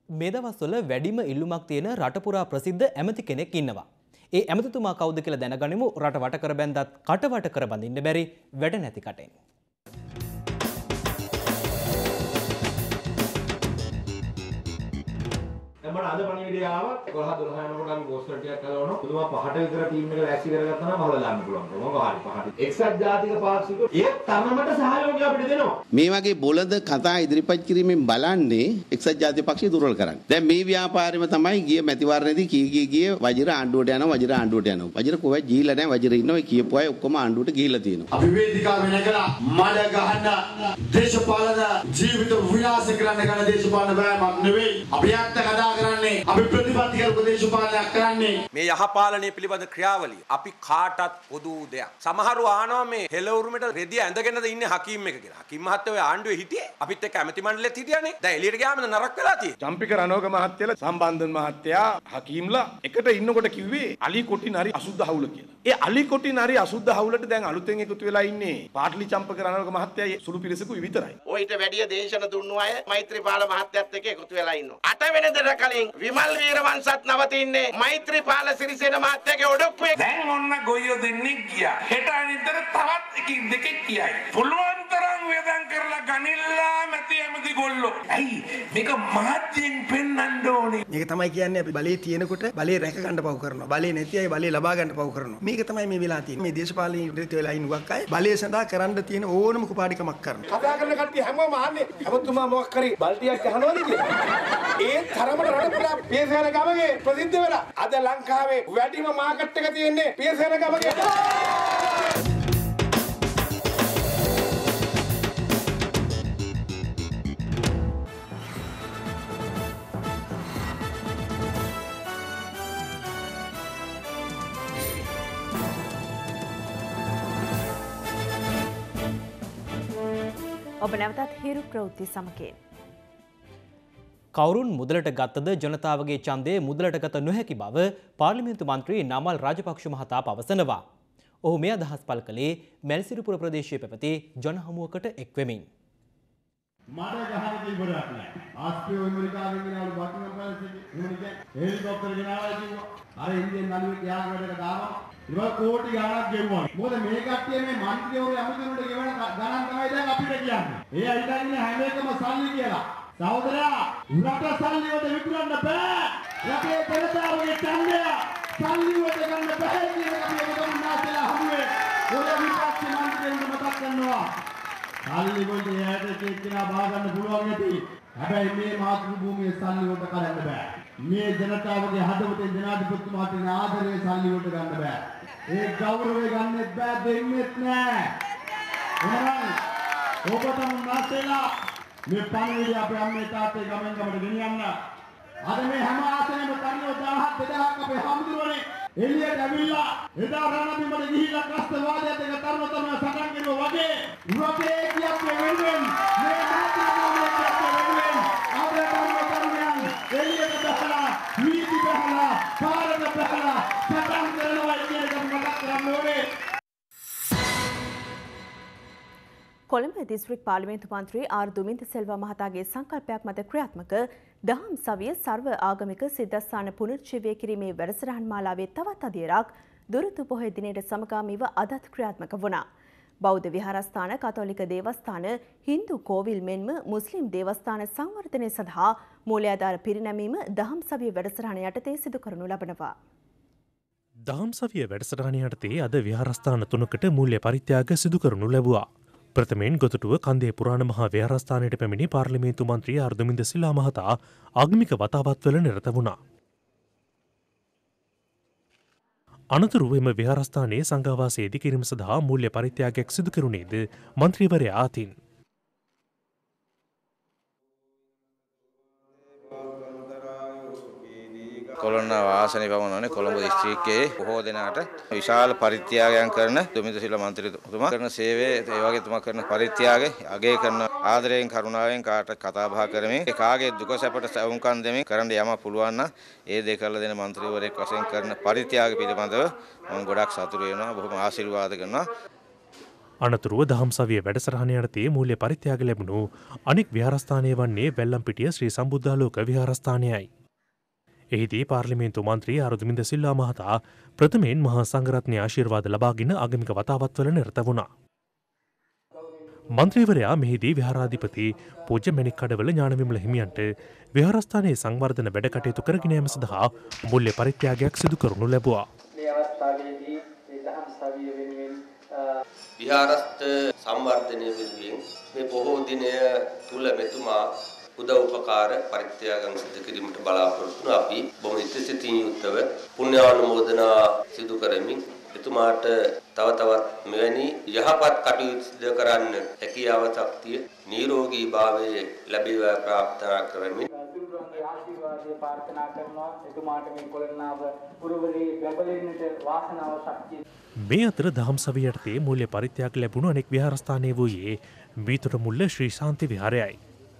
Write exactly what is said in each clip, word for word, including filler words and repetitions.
මේ දවස්වල වැඩිම ඉල්ලුමක් තියෙන රට පුරා ප්‍රසිද්ධ ඇමති කෙනෙක් ඉන්නවා. ඒ ඇමතිතුමා කවුද කියලා දැනගනිමු. රට වට කර බැන්දත් කට වට කර බඳින්න බැරි වැඩ නැති කටෙන්. මම අද පණිවිඩය ආවා කොළහ දොළහ යනකොට අපි පෝස්ටර් ටිකක් කරවනවා. පුදුමා පහට විතර ටීම් එක වැක්සි කරගත්තා නම් බහලා දාන්න පුළුවන්. මොකක් හරි පහට. එක්සත් ජාතික පාක්ෂික ඒ තරමට සහයෝගය අපිට දෙනවා. මේ වගේ බොළඳ කතා ඉදිරිපත් කිරීමෙන් බලන්නේ එක්සත් ජාතික පක්ෂය දුර්වල කරන්නේ. දැන් මේ ව්‍යාපාරෙම තමයි ගිය මැතිවරණයේදී කී කී ගිය වජිර ආණ්ඩුවට යනවා වජිර ආණ්ඩුවට යනවා. වජිර කොහෙද ගිහිල්ලා නැහැ වජිර ඉන්නවා කියපු අය ඔක්කොම ආණ්ඩුවට ගිහිල්ලා තියෙනවා. අපි වේදිකාව වෙනකලා මඩ ගහන දේශපාලන ජීවිත විනාශ කරන්න ගන්න දේශපාලන බෑමක් නෙවෙයි. අපි ඇත්ත කතා කරන්නේ අපි ප්‍රතිපත්ති කරපු දේශපාලනයක් කරන්නේ. මේ යහපාලනය පිළිබඳ ක්‍රියාවලිය අපි කාටත් පොදු දෙයක්. සමහරව ආනවා මේ හෙළවුරුමට රෙදිය ඇඳගෙනද ඉන්නේ හකීම් එක කියලා. හකීම් මහත්තයා ඔය ආණ්ඩුවේ හිටියේ. අපිත් එක්ක ඇමති මණ්ඩලෙත් හිටියානේ. දැන් එළියට ගියාම නරක වෙලා තියෙන්නේ. චම්පික රණෝග මහත්තයලා සම්බන්ධන් මහත්තයා හකීම්ලා එකට ඉන්නකොට කිව්වේ අලි කොටි නරි අසුද්ධ හවුල කියලා. ඒ අලි කොටි නරි අසුද්ධ හවුලට දැන් අලුතෙන් එකතු වෙලා ඉන්නේ පාටලි චම්පික රණෝග මහත්තයා සුළු පිරිසකුයි විතරයි. ඔයිට වැඩිය දේශන දුන්නු අය මෛත්‍රීපාල මහත්තයත් එක්ක එකතු වෙලා ඉන්නවා. අට වෙනිදාට කලින් විමල් වීරවංශත් නවතින්නේ මෛත්‍රීපාල සිරිසේන මහත්තයාගේ ඔඩොක්කුවේ. දැන් ඔන්න ගොයියෝ දෙන්නේ ගියා. හෙට අනිද්දට තවත් එකෙක් දෙකෙක් කියයි. පුළුවන් තරම් වේදම් කරලා ගනිල්ලා මැති ඇමති ගොල්ලෝ. ඇයි මේක මහත්යෙන් පෙන්වන්න ඕනේ. මේක තමයි කියන්නේ අපි බලේ තියෙනකොට බලේ රැක ගන්න පව් කරනවා. බලේ නැති අය බලේ ලබා ගන්න පව් කරනවා. මේක තමයි මේ වෙලා තියෙන්නේ. මේ දේශපාලන ඉදිරියට වෙලා ඉන්න උගක් අය බලේ සඳහා කරන්න තියෙන ඕනම කුපාඩිකමක් කරනවා. කතා කරන කට්ටිය හැමෝම අහන්නේ හැමතුමා මොකක් කරේ බල්ටියක් ගහනවද කියලා. ඒ තරමට රට පුරා පියසේන ගමගේ ප්‍රසිද්ධ වෙලා අද ලංකාවේ වැඩිම මාකට් එක තියෙන්නේ පියසේන ගමගේ. ඔබ නැවතත් හිරු ප්‍රවෘත්ති සමගින්. කවුරුන් මුදලට ගත්තද ජනතාවගේ ඡන්දය මුදලට ගත නොහැකි බව පාර්ලිමේන්තු මන්ත්‍රී නමල් රාජපක්ෂ මහතා පවසනවා. ඔහු මේ අදහස් පළ කළේ මැල්සිරිපුර ප්‍රදේශයේ පැවති ජන හමුවකට එක්වෙමින්. මඩ ගහන ඉවරක් නෑ. ආස්පියෝ ඇමරිකාවෙන් ගෙනාවු බටන් පැලසිටි මොනිකේ හෙලිකොප්ටර් ගෙනාවා කිව්වා. අර ඉන්දියන් නළුවෙක් යාග වැඩට දානවා. ඉතින් කෝටි ගණනක් ගෙවුවා. මොකද මේ කට්ටිය මේ മന്ത്രിවරු ඇමතිවරුන්ට ගෙවන ගණන් තමයි දැන් අපිට කියන්නේ. ඒ අයිතන් ඉන්නේ හැම එකම සල්ලි කියලා. සහෝදරයා රට සල්ලි වලට විකුණන්න බෑ. රටේ ජනතාවගේ ඡන්දය සල්ලි වලට ගන්න බෑ කියන එක අපි ඔබතුමන් නාසලා හමුවේ. ඔය විපක්ෂ මන්ත්‍රීවරුන්ට මතක් කරනවා. සල්ලි වලට එයාට එක්කෙනා බා ගන්න පුළුවන් ඇති. හැබැයි මේ මාතෘ භූමියේ සල්ලි වලට කරන්න බෑ. මේ ජනතාවගේ හදවතෙන් ජනාධිපතිතුමාට දෙන ආදරේ සල්ලි වලට ගන්න බෑ. ඒ ගෞරවය ගන්නෙත් බෑ දෙන්නෙත් නෑ. එහෙනම් ඔබතුමන් නාසලා මේ පණිවිඩය අපේ අම්මේ තාත්තේ ගමෙන් ගමට ගෙනියන්න. අද මේ හැම ආසනෙම කන්නෝ දහහක් දෙදහක් අපේ හමුදුරනේ එළියට ඇවිල්ලා එදා රණබිමට ගිහිල්ලා ත්‍රස්තවාදයට එක තරුණ තරුණ සටන් කරුවා වගේ රටේ කියපේ වෙනුවෙන් මේ මාතෘකාවේ කියපේ වෙනුවෙන් අපේ තරුණ තරුණයන් එළියට බහලා වීදි බහලා පාරක බහලා සටන් කරනවා කියන එක මතක් කරගන්න ඕනේ. කොළඹ දිස්ත්‍රික් පාර්ලිමේන්තු මන්ත්‍රී ආර් දුමින්ද සෙල්වා මහතාගේ සංකල්පයක් මත ක්‍රියාත්මක දහම් සවිය සර්ව ආගමික සිද්ධාස්ථාන පුනර්ජීවය කිරීමේ වැඩසටහන් මාලාවේ තවත් අදියරක් දුරුතු පොහොය දිනයට සමගාමීව අදත් ක්‍රියාත්මක වුණා. බෞද්ධ විහාරස්ථාන, කතෝලික දේවස්ථාන, හින්දු කෝවිල් මෙන්ම මුස්ලිම් දේවස්ථාන සංවර්ධනය සඳහා මූලාධාර පිරිනැමීම දහම් සවිය වැඩසටහන යටතේ සිදු කරනු ලබනවා. දහම් සවිය වැඩසටහන යටතේ අද විහාරස්ථාන තුනකට මූල්‍ය පරිත්‍යාග සිදු කරනු ලැබුවා. ප්‍රථමයෙන් ගොතුටුව කන්දේ පුරාණ මහා විහාරස්ථානයට පැමිණි පාර්ලිමේන්තු මන්ත්‍රී ආර් දුමින්ද සිල්වා මහතා ආගමික වතාවත්වල නිරත වුණා. අනතුරුව එම විහාරස්ථානයේ සංඝවාසය ඉදිකිරීම සඳහා මූල්‍ය පරිත්‍යාගයක් සිදු කෙරුණේද මන්ත්‍රීවරයා අතින්. කොළොන්න වාසනේ පවනෝනේ කොළඹ දිස්ත්‍රික්කයේ බොහෝ දෙනාට විශාල පරිත්‍යාගයන් කරන දුමින්ද සිල්වා මන්ත්‍රීතුමා කරන සේවය ඒ වගේ තුමා කරන පරිත්‍යාගය අගය කරන ආදරයෙන් කරුණාවෙන් කාට කතා බහ කරමින් කාගේ දුක සැපට සවුම්කම් දෙමින් කරන්න යම පුළුවන් නම් ඒ දේ කරලා දෙන මන්ත්‍රීවරයෙක් වශයෙන් කරන පරිත්‍යාග පිළිබඳව මම ගොඩක් සතුටු වෙනවා බොහොම ආශිර්වාද කරනවා. අනතුරුව දහම් සවිය වැඩසටහන යටතේ මූල්‍ය පරිත්‍යාග ලැබුණු අනෙක් විහාරස්ථානය වන්නේ වැල්ලම්පිටිය ශ්‍රී සම්බුද්ධාලෝක විහාරස්ථානයයි. එහිදී පාර්ලිමේන්තු මන්ත්‍රී අරුදුමින්ද සිල්වා මහතා ප්‍රථමයෙන් මහා සංඝරත්නයේ ආශිර්වාද ලබාගෙන ආගමික වතාවත්වල නිරත වුණා. මන්ත්‍රීවරයා මෙහිදී විහාරාධිපති පූජ්‍ය මැණික්කඩවල ඥානවිමල හිමියන්ට විහාරස්ථානයේ සංවර්ධන වැඩ කටයුතු කරගෙන යාම සඳහා මූල්‍ය පරිත්‍යාගයක් සිදු කරනු ලැබුවා. මේ අවස්ථාවේදී මේ දහම් සවිය වෙනුවෙන් විහාරස්ථ සංවර්ධනය වෙනුවෙන් මේ බොහෝ දිනය තුල මෙතුමා උදව් උපකාර පරිත්‍යාගම් සිදු කිරීමට බලාපොරොත්තු වුණා. අපි බොහොම ඉතිසිතින් යුක්තව පුණ්‍යානුමෝදනා සිදු කරමින් එතුමාට තව තවත් මෙවැනි යහපත් කටයුතු සිදු කරන්න හැකියාව ශක්තිය නිරෝගී භාවය ලැබේවා ප්‍රාර්ථනා කරමින් තුරුන්ගේ ආශිර්වාදය ප්‍රාර්ථනා කරනවා. එතුමාට මේ කොළනාව පුරවරේ බැබලෙන්නට වාසනාව ශක්තිය. මේ අතර දහම් සවිය යටතේ මූල්‍ය පරිත්‍යාග ලැබුණු අනෙක් විහාරස්ථානයේ වූයේ මීතොට මුල්ල ශ්‍රී ශාන්ති විහාරයයි.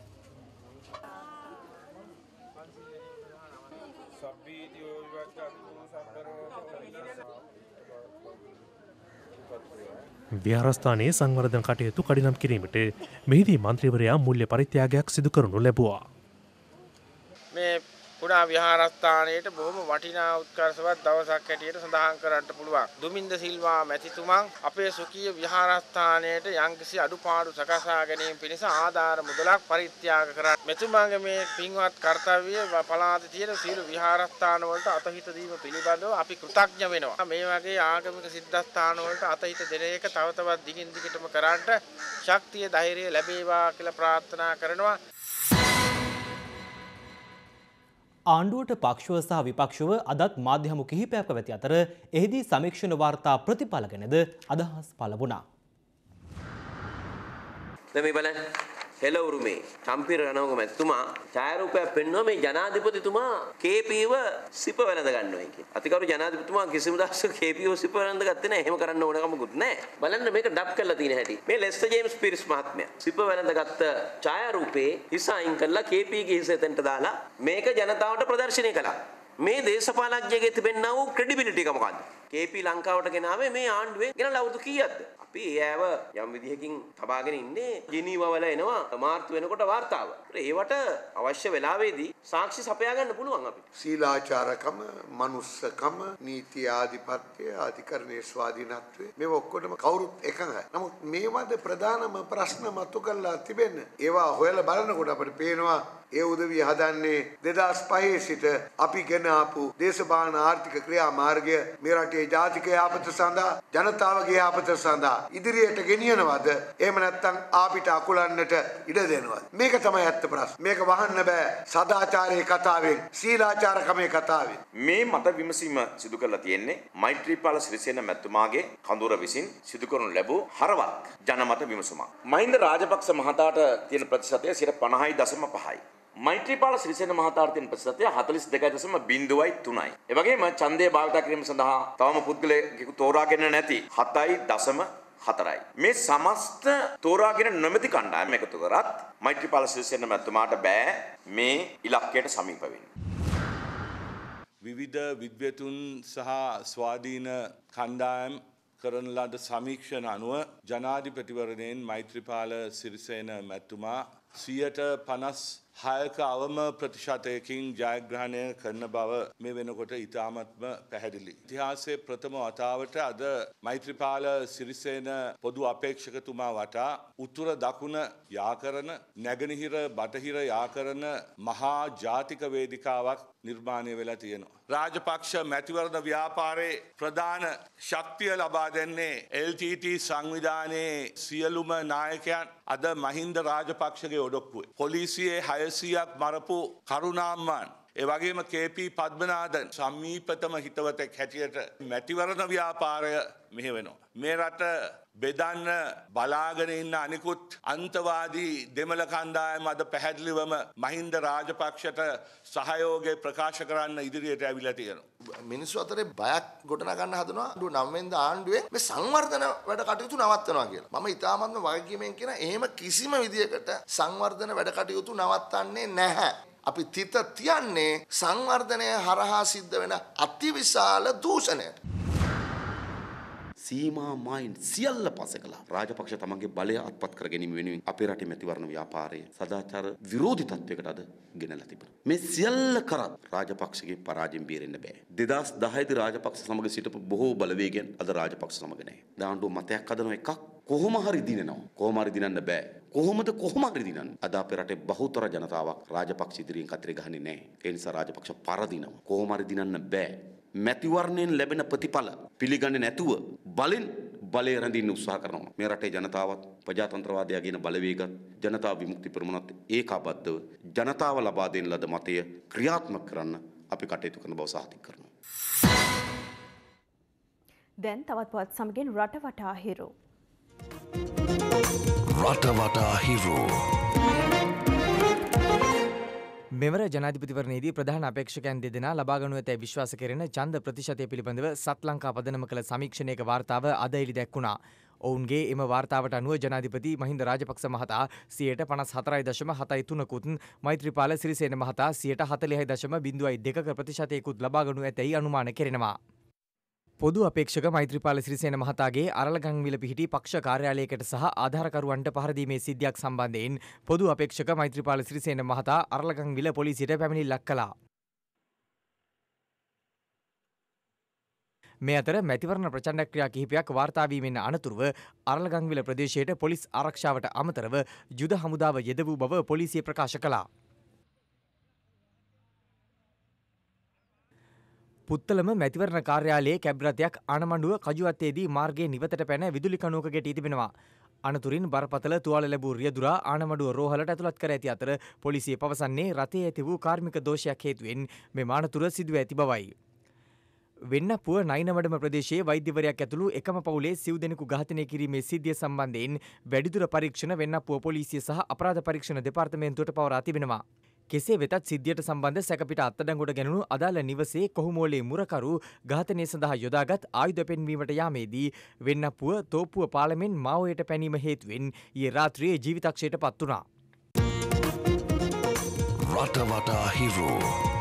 විහාරස්ථානයේ සංවර්ධන කටයුතු කඩිනම් කිරීමට මෙහිදී මන්ත්‍රීවරයා මූල්‍ය පරිත්‍යාගයක් සිදු කරනු ලැබුවා. මේ පුරා විහාරස්ථානයේට බොහොම වටිනා උත්කර්ෂවත් දවසක් හැටියට සඳහන් කරන්න පුළුවන්. දුමින්ද සිල්වා මැතිතුමන් අපේ සුඛීය විහාරස්ථානයේට යම්කිසි අඩුපාඩු සකසා ගැනීම පිණිස ආධාර මුදලක් පරිත්‍යාග කරා. මෙතුමාගේ මේ පින්වත් කර්තව්‍ය පළාතේ තියෙන සියලු විහාරස්ථාන වලට අතහිත දීම පිළිබඳව අපි කෘතඥ වෙනවා. මේ වගේ ආගමික සිද්ධාස්ථාන වලට අතහිත දෙන එක තව තවත් දිගින් දිගටම කරන්න ශක්තිය ධෛර්යය ලැබේවා කියලා ප්‍රාර්ථනා කරනවා. ආණ්ඩුවට පක්ෂව සහ විපක්ෂව අදත් මාධ්‍ය හමු කිහිපයක් පැවති අතර එහිදී සමීක්ෂණ වාර්තා ප්‍රතිඵල ගැනද අදහස් පළ වුණා. දැන් මේ බලන්න හෙළවුරුමේ චම්පිර රණවක මැතිතුමා ඡායාරූපයක් පෙන්වුවා මේ ජනාධිපතිතුමා කේපීව සිප වැළඳ ගන්නවා කියලා. අතිකරු ජනාධිපතිතුමා කිසිම දවසක කේපීව සිප වැළඳ ගත්තේ නැහැ. එහෙම කරන්න ඕන කමකුත් නැහැ. බලන්න මේක ඩබ් කරලා තියෙන හැටි. මේ ලෙස්ටර් ජේම්ස් පිරිස් මහත්මයා සිප වැළඳ ගත්ත ඡායාරූපේ හිස අයින් කරලා කේපීගේ හිස එතනට දාලා මේක ජනතාවට ප්‍රදර්ශනය කළා. මේ දේශපාලඥයෙක්ගේ තිබෙනා වූ ක්‍රෙඩිබිලිටි එක මොකද්ද? කේපී ලංකාවට ගෙනාවේ මේ ආණ්ඩුවේ ගෙනලා අවුරුදු කීයක්ද? අපි ඒව යම් විදිහකින් තබාගෙන ඉන්නේ ජිනීවා වල එනවා මාර්තු වෙනකොට වාර්තාව. ඒවට අවශ්‍ය වෙලාවේදී සාක්ෂි සපයා ගන්න පුළුවන් අපිට. සීලාචාරකම, මනුස්සකම, නීති ආධිපත්‍ය, අධිකරණයේ ස්වාධීනත්වය මේ ඔක්කොටම කවුරුත් එකඟයි. නමුත් මේවද ප්‍රධානම ප්‍රශ්න මතු කරලා තිබෙන්නේ. ඒවා හොයලා බලනකොට අපිට පේනවා ඒ උදවිය හදන්නේ දෙදාස් පහේ සිට අපි ගෙන ආපු දේශපාලන ආර්ථික ක්‍රියා මාර්ගය මේ රටේ ජාතික යාපත සඳහා ජනතාවගේ යාපත සඳහා ඉදිරියට ගෙනියනවද එහෙම නැත්නම් ආපිට අකුලන්නට ඉඩ දෙනවද මේක තමයි ඇත්ත ප්‍රශ්න මේක වහන්න බෑ සදාචාරයේ කතාවෙන් සීලාචාරකමේ කතාවෙන් මේ මත විමසීම සිදු කරලා තියෙන්නේ මෛත්‍රීපාල සිරිසේන මැතිතුමාගේ කඳුර විසින් සිදු කරනු ලැබූ හරවත් ජනමත විමසුමක් මහින්ද රාජපක්ෂ මහතාට තියෙන ප්‍රතිශතය සියයට පනහයි දශම පහයි මෛත්‍රීපාල සිරිසේන මහතාට තියෙන ප්‍රතිශතය හතළිස් දෙකයි දශම බිංදුවයි තුනයි. ඒ වගේම ඡන්දය භාවිත කිරීම සඳහා තවම පුද්ගලයෙකු තෝරාගෙන නැති හතයි දශම හතරයි. මේ සමස්ත තෝරාගෙන නොමැති කණ්ඩායම එකතු කරත් මෛත්‍රීපාල සිරිසේන මහත්මයාට බෑ මේ ඉලක්කයට සමීප වෙන්න. විවිධ විද්වතුන් සහ ස්වාධීන කණ්ඩායම් කරන ලද සමීක්ෂණ අනුව ජනාධිපතිවරණයෙන් මෛත්‍රීපාල සිරිසේන මැතිතුමා සියයට පනස් හයක අවම ප්‍රතිශතයකින් ජයග්‍රහණය කරන බව මේ වෙනකොට ඉතාමත්ම පැහැදිලි. ඉතිහාසයේ ප්‍රථම වතාවට අද මෛත්‍රීපාල සිරිසේන පොදු අපේක්ෂකතුමා වටා උතුර දකුණ යාකරන නැගෙනහිර බටහිර යාකරන මහා ජාතික වේදිකාවක් නිර්මාණය වෙලා තියෙනවා. රාජපක්ෂ මැතිවරණ ව්‍යාපාරයේ ප්‍රධාන ශක්තිය ලබා දෙන්නේ එල් ටී ටී සංවිධානයේ සියලුම නායකයන් අද මහින්ද රාජපක්ෂගේ ඔඩොක්කුවේ. පොලිසියේ හයසියක් මරපු කරුණාම්මන් ඒ වගේම කේ පී පද්මනාදන් සමීපතම හිතවතෙක් හැටියට මැතිවරණ ව්‍යාපාරය මෙහෙවෙනවා. මේ රට බෙදන්න බලාගෙන ඉන්න අනිකුත් අන්තවාදී දෙමළ කණ්ඩායම අද පැහැදිලිවම මහින්ද රාජපක්ෂට සහයෝගය ප්‍රකාශ කරන්න ඉදිරියට ඇවිල්ලා තියෙනවා. මිනිස්සු අතරේ බයක් ගොඩනගන්න හදනවා නවය වෙනිදා ආණ්ඩුවේ මේ සංවර්ධන වැඩ කටයුතු නවත්තනවා කියලා. මම ඉතාමත්ම වගකීමෙන් කියන එහෙම කිසිම විදියකට සංවර්ධන වැඩ කටයුතු නවත්තන්නේ නැහැ. අපි තිත තියන්නේ සංවර්ධනය හරහා සිද්ධ වෙන අතිවිශාල දූෂණයට. සීමා මායින් සියල්ල පස්සේ කළා. රාජපක්ෂ තමන්ගේ බලය අත්පත් කර ගැනීම වෙනුවෙන් අපේ රටේ මැතිවරණ ව්‍යාපාරය සදාචාර විරෝධී තත්වයකට අද ගෙනලා තිබුණා. මේ සියල්ල කරත් රාජපක්ෂගේ පරාජයෙන් බේරෙන්න බෑ. දෙදාස් දහය දී රාජපක්ෂ සමග සිටපු බොහෝ බලවේගයන් අද රාජපක්ෂ සමග නැහැ. දාණ්ඩුව මතයක් හදන එකක් කොහොම හරි දිනනවා. කොහොම හරි දිනන්න බෑ. කොහොමද කොහොම හරි දිනන්නේ? අද අපේ රටේ බහුතර ජනතාවක් රාජපක්ෂ ඉදිරියෙන් කතරේ ගහන්නේ නැහැ. ඒ නිසා රාජපක්ෂ පරදිනවා. කොහොම හරි දිනන්න බෑ. මැතිවරණයෙන් ලැබෙන ප්‍රතිඵල පිළිගන්නේ නැතුව බලෙන් බලය රැඳින්න උත්සාහ කරනවා. මේ රටේ ජනතාවත් ප්‍රජාතන්ත්‍රවාදය කියන බලවේගත් ජනතා විමුක්ති පෙරමුණත් ඒකාබද්ධව ජනතාව ලබා දෙන ලද මතය ක්‍රියාත්මක කරන්න අපි කටයුතු කරන බව සාතික කරනවා. දැන් තවත් පවත් සමගින් රට වටා හිරු. රට වටා හිරු. මෙවර ජනාධිපතිවරණයේදී ප්‍රධාන අපේක්ෂකයන් දෙදෙනා ලබා ගනු ඇතැයි විශ්වාස කෙරෙන ඡන්ද ප්‍රතිශතය පිළිබඳව සත් ලංකා පදනම කළ සමීක්ෂණයක වාර්තාව අද එළි දැක්වුණා. ඔවුන්ගේ එම වාර්තාවට අනුව ජනාධිපති මහින්ද රාජපක්ෂ මහතා සියයට පනස් හතරයි දශම හතයි තුනකුත් මෛත්‍රීපාල සිරිසේන මහතා සියයට හතළිහයි දශම බිංදුවයි දෙකක ප්‍රතිශතයකුත් ලබා ගනු ඇතැයි අනුමාන කෙරෙනවා. පොදු අපේක්ෂක මෛත්‍රීපාල සිරිසේන මහතාගේ අරලගංවිල පිහිටි පක්ෂ කාර්යාලයකට සහ ආධාරකරුවන්ට පහර දීමේ සිද්ධියක් සම්බන්ධයෙන් පොදු අපේක්ෂක මෛත්‍රීපාල සිරිසේන මහතා අරලගංවිල පොලිසියට පැමිණිල්ලක් කළා. මේ අතර මැතිවරණ ප්‍රචණ්ඩ ක්‍රියා කිහිපයක් වාර්තා වීමෙන් අනතුරුව අරලගංවිල ප්‍රදේශයට පොලිස් ආරක්ෂාවට අමතරව යුද හමුදාව යෙද වූ බව පොලිසිය ප්‍රකාශ කළා. පුත්තලම මැතිවරණ කාර්යාලයේ කැබ් රථයක් ආනමඩුව කජුවත්තේදී මාර්ගයේ නිවතට පැන විදුලි කණුවක ගැටී තිබෙනවා. අනතුරින් බරපතල තුවාල ලැබූ රියදුරා ආනමඩුව රෝහලට ඇතුළත් කර ඇති අතර පොලිසිය පවසන්නේ රථයේ ඇති වූ කාර්මික දෝෂයක් හේතුවෙන් මෙම අනතුර සිදුව ඇති බවයි. වෙන්නපුව නයිනවඩම ප්‍රදේශයේ වෛද්‍යවරයෙක් ඇතුළු එකම පවුලේ සිව් දෙනෙකු ඝාතනය කිරීමේ සිද්ධිය සම්බන්ධයෙන් වැඩිදුර පරීක්ෂණ වෙන්නපුව පොලිසිය සහ අපරාධ පරීක්ෂණ දෙපාර්තමේන්තුවට පවරා තිබෙනවා. කෙසේ වෙතත් සිද්ධියට සම්බන්ධ සැකපිට අත්අඩංගුවට ගැනුණු අදාළ නිවසේ කොහුමෝලේ මුරකරු ඝාතනය සඳහා යොදාගත් ආයුධ පෙන්වීමට යාමේදී වෙන්නපුව තෝපුව පාලමෙන් මාවයට පැනීම හේතුවෙන් ඊයේ රාත්‍රියේ ජීවිතක්ෂයට පත් වුණා. රට වටා හිරු.